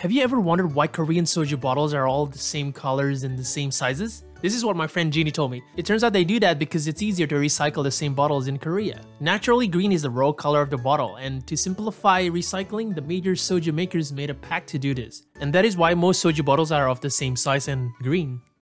Have you ever wondered why Korean soju bottles are all the same colors and the same sizes? This is what my friend Jeannie told me. It turns out they do that because it's easier to recycle the same bottles in Korea. Naturally, green is the raw color of the bottle, and to simplify recycling, the major soju makers made a pact to do this. And that is why most soju bottles are of the same size and green.